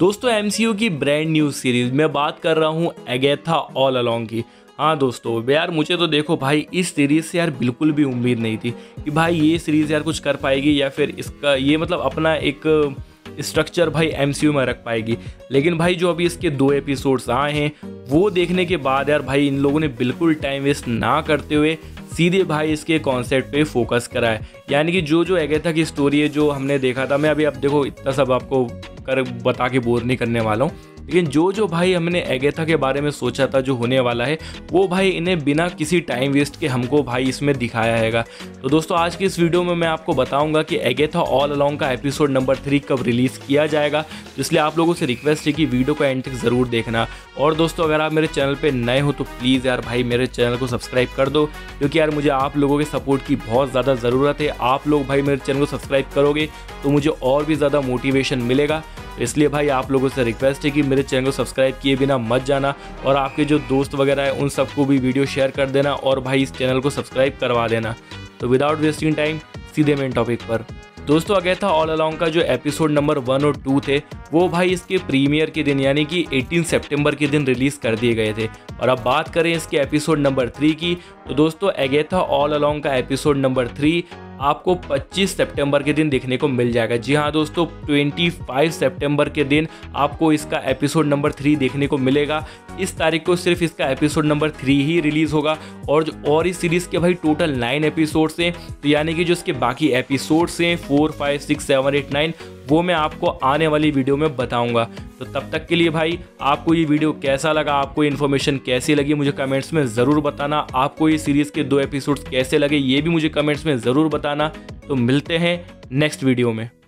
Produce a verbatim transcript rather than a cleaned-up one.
दोस्तों एमसीयू की brand new series में बात कर रहा हूँ एगेथा ऑल अलोंग की। हाँ दोस्तों यार मुझे तो देखो भाई इस सीरीज़ से यार बिल्कुल भी उम्मीद नहीं थी कि भाई ये सीरीज़ यार कुछ कर पाएगी या फिर इसका ये मतलब अपना एक स्ट्रक्चर भाई एमसीयू में रख पाएगी। लेकिन भाई जो अभी इसके दो एपिसोड्स आए हैं वो देखने के बाद यार भाई इन लोगों ने बिल्कुल टाइम वेस्ट ना करते हुए सीधे भाई इसके कॉन्सेप्ट पे फोकस करा है। यानी कि जो जो एगेथा की स्टोरी है जो हमने देखा था, मैं अभी अब देखो इतना सब आपको कर बता के बोर नहीं करने वाला हूँ, लेकिन जो जो भाई हमने एगेथा के बारे में सोचा था जो होने वाला है वो भाई इन्हें बिना किसी टाइम वेस्ट के हमको भाई इसमें दिखाया हैगा। तो दोस्तों आज की इस वीडियो में मैं आपको बताऊंगा कि एगेथा ऑल अलोंग का एपिसोड नंबर थ्री कब रिलीज़ किया जाएगा। तो इसलिए आप लोगों से रिक्वेस्ट है कि वीडियो को एंड तक ज़रूर देखना। और दोस्तों अगर आप मेरे चैनल पर नए हो तो प्लीज़ यार भाई मेरे चैनल को सब्सक्राइब कर दो, क्योंकि यार मुझे आप लोगों के सपोर्ट की बहुत ज़्यादा ज़रूरत है। आप लोग भाई मेरे चैनल को सब्सक्राइब करोगे तो मुझे और भी ज़्यादा मोटिवेशन मिलेगा। इसलिए भाई आप लोगों से रिक्वेस्ट है कि मेरे चैनल को सब्सक्राइब किए बिना मत जाना और आपके जो दोस्त वगैरह हैं उन सबको भी वीडियो शेयर कर देना और भाई इस चैनल को सब्सक्राइब करवा देना। तो विदाउट वेस्टिंग टाइम सीधे मेन टॉपिक पर। दोस्तों एगेथा ऑल अलोंग का जो एपिसोड नंबर वन और टू थे वो भाई इसके प्रीमियर के दिन यानी कि अठारह सितंबर के दिन रिलीज़ कर दिए गए थे। और अब बात करें इसके एपिसोड नंबर थ्री की, तो दोस्तों एगेथा ऑल अलोंग का एपिसोड नंबर थ्री आपको पच्चीस सितंबर के दिन देखने को मिल जाएगा। जी हाँ दोस्तों, पच्चीस सितंबर के दिन आपको इसका एपिसोड नंबर थ्री देखने को मिलेगा। इस तारीख को सिर्फ इसका एपिसोड नंबर थ्री ही रिलीज़ होगा और जो और इस सीरीज़ के भाई टोटल नाइन एपिसोड्स हैं। तो यानी कि जो इसके बाकी एपिसोड्स हैं four five six seven eight nine वो मैं आपको आने वाली वीडियो में बताऊंगा। तो तब तक के लिए भाई आपको ये वीडियो कैसा लगा, आपको इन्फॉर्मेशन कैसी लगी मुझे कमेंट्स में ज़रूर बताना। आपको ये सीरीज़ के दो एपिसोड्स कैसे लगे ये भी मुझे कमेंट्स में ज़रूर बताना। तो मिलते हैं नेक्स्ट वीडियो में।